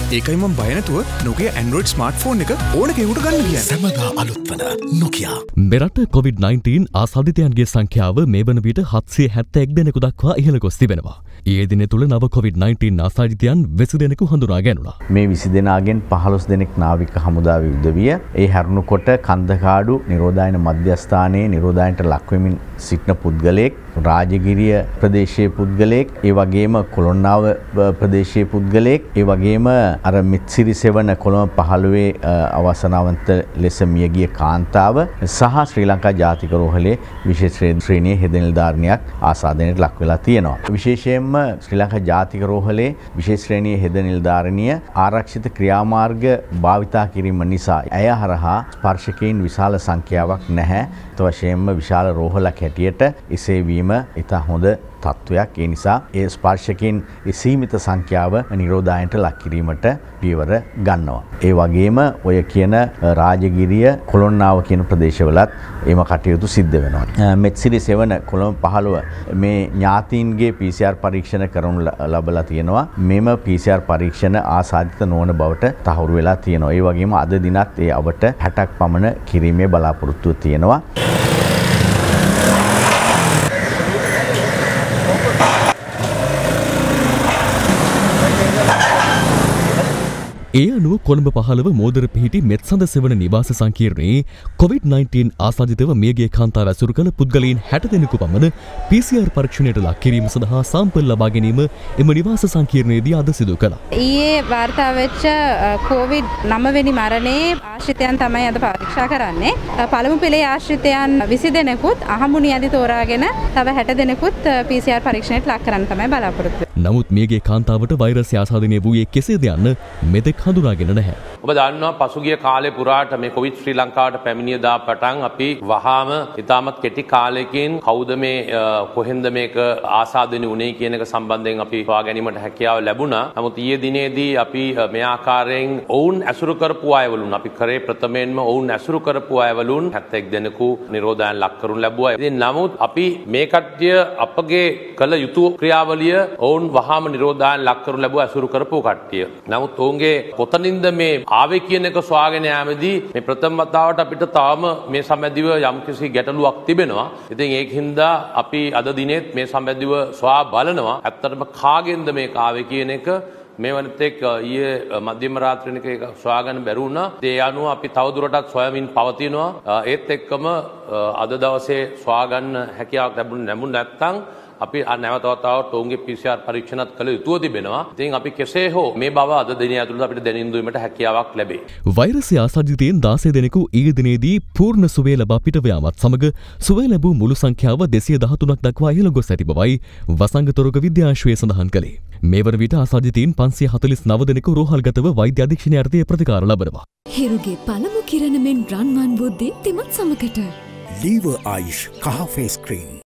ඒකයි මම බය නැතුව Nokia Android smartphone එක ඕන කෙනෙකුට ගන්න කියන්නේ. සමගා අලුත් වන Nokia. මෙරට COVID-19 ආසාදිතයන්ගේ සංඛ්‍යාව මේ වන විට 771 දෙනෙකු දක්වා ඉහළ ගොස් තිබෙනවා. ඊයේ දින තුල නව COVID-19 ආසාදිතයන් 20 දෙනෙකු හඳුනා ගැනුණා. මේ 20 දෙනාගෙන් 15 දෙනෙක් නාවික හමුදාවේ උදවිය. ඒ හැරුණු කොට කන්දකාඩු නිරෝධායන මධ්‍යස්ථානයේ නිරෝධායනට ලක් වෙමින් සිටින පුද්ගලයෙක්, රාජගිරිය ප්‍රදේශයේ පුද්ගලයෙක්, ඒ වගේම කොළොන්නාව ප්‍රදේශයේ පුද්ගලයෙක්, ඒ වගේම අර මිත්සිරි සෙවන කොළඹ 15 අවසනාවන්ත ලෙස මියගිය කාන්තාව සහ ශ්‍රී ලංකා ජාතික රෝහලේ විශේෂ ශ්‍රේණියේ හෙද නිලධාරිනියක් ආසාදනයට ලක් වෙලා තියෙනවා. විශේෂයෙන්ම ශ්‍රී ලංකා ජාතික රෝහලේ විශේෂ ශ්‍රේණියේ හෙද නිලධාරිනිය ආරක්ෂිත ක්‍රියාමාර්ග භාවිතා කිරීම නිසා ඇය හරහා ස්පර්ශකයන් විශාල සංඛ්‍යාවක් නැහැ. ඒත් වශයෙන්ම විශාල රෝහලක් හැටියට එසේ වීම ඉතා හොඳ තත්ත්වයක්. ඒ නිසා ඒ ස්පර්ශකයන් සීමිත සංඛ්‍යාව නිරෝධායනට ලක් කිරීමට පියවර ගන්නවා. ඒ වගේම ඔය කියන රාජගිරිය කොළොන්නාව කියන ප්‍රදේශවලත් එම කටයුතු සිද්ධ වෙනවා. මෙත්සිරි සෙවන කොළඹ 15 මේ ඥාතීන්ගේ PCR පරීක්ෂණ කරනු ලබලා තියෙනවා. මෙම PCR පරීක්ෂණ ආසාදිත නොවන බවට තහවුරු වෙලා තියෙනවා. ඒ වගේම අද දිනත් ඒ අවට 60ක් පමණ කිරීමේ බලාපොරොත්තුව තියෙනවා. ඒ අනුව කොළඹ 15 මෝදර පිහිටි මෙත්සඳ සෙවන නිවාස සංකීර්ණයේ COVID-19 ආසාදිතව මියගිය කාන්තාව ඇසුරු කළ පුද්ගලයන් 60 දෙනෙකු පමණ PCR පරීක්ෂණයට ලක් කිරීම සඳහා සාම්පල් ලබා ගැනීම එම නිවාස සංකීර්ණයේදී අද සිදු කළා. ඊයේ වාර්තා වෙච්ච COVID-9 වෙනි මරණයේ ආශ්‍රිතයන් තමයි අද පරීක්ෂා කරන්නේ. පළමු පෙළේ ආශ්‍රිතයන් 20 දෙනෙකුත් අහඹුණි අධි තෝරාගෙන තව 60 දෙනෙකුත් PCR පරීක්ෂණයට ලක් කරන්න තමයි බලාපොරොත්තු වෙන්නේ. නමුත් මියගිය කාන්තාවට වෛරසය ආසාදනය වූයේ කෙසේද යන්න මෙතෙක් හඳුනාගෙන නැහැ. ඔබ දන්නවා පසුගිය කාලේ පුරාට මේ කොවිඩ් ශ්‍රී ලංකාවට පැමිණිය දා පටන් අපි වහාම ඉතාමත් කෙටි කාලයකින් කවුද මේ කොහෙන්ද මේක ආසාදනය වුණේ කියන එක සම්බන්ධයෙන් අපි හොයා ගැනීමට හැකියාව ලැබුණා. නමුත් ඊයේ දිනේදී අපි මේ ආකාරයෙන් ඔවුන් ඇසුරු කරපු අයවලුන් අපි කරේ ප්‍රථමයෙන්ම ඔවුන් ඇසුරු කරපු අයවලුන් 71 දෙනෙකු නිරෝධායන ලක් කරනු ලැබුවා. ඉතින් නමුත් අපි මේ කට්ටිය අපගේ කළ යුතු ක්‍රියාවලිය ඔවුන් වහාම නිරෝධායන ලක් කරනු ලැබුවා ඇසුරු කරපු කට්ටිය. නමුත් ඔවුන්ගේ කොතනින්ද මේ ආවේ කියන එක සොයාගෙන යාමේදී මේ ප්‍රථම වතාවට අපිට තාම මේ සම්බන්ධව යම්කිසි ගැටලුවක් තිබෙනවා. ඉතින් ඒකින්ද අපි අද දිනෙත් මේ සම්බන්ධව සොයා බලනවා. ඇත්තටම කාගෙන්ද මේක ආවේ කියන එක මේ වනතෙක් ඊයේ මධ්‍යම රාත්‍රියේක ඒක සොයාගන්න බැරි වුණා. ඒ අනුව අපි තවදුරටත් සොයමින් පවතිනවා. ඒත් එක්කම අද දවසේ සොයාගන්න හැකියාවක් ලැබුණ නැත්නම් අපි නැවත වතාවට ඔවුන්ගේ PCR පරීක්ෂණත් කළ යුතුව තිබෙනවා. ඉතින් අපි කෙසේ හෝ මේ බව අද දින ඇතුළත අපිට දැනුම් දීමට හැකියාවක් ලැබේ. වෛරසය ආසාදිතයින් 16 දෙනෙකු ඊයේ දිනේදී පූර්ණ සුවය ලබා පිටව යාමත් සමග සුවය ලැබූ මුළු සංඛ්‍යාව 213ක් දක්වා ඉහළ ගොස් ඇති බවයි වසංගතොරග විද්‍යාංශය සඳහන් කළේ. මේ වන විට ආසාදිතයින් 549 දෙනෙකු රෝහල්ගතව වෛද්‍ය අධීක්ෂණය යටතේ ප්‍රතිකාර ලබනවා. හිරුගේ පළමු කිරණ මෙන් රන්වන් වූ දීප්තිමත් සමකට ලීවර් ආයුෂ් කහ ෆේස් ක්‍රීම්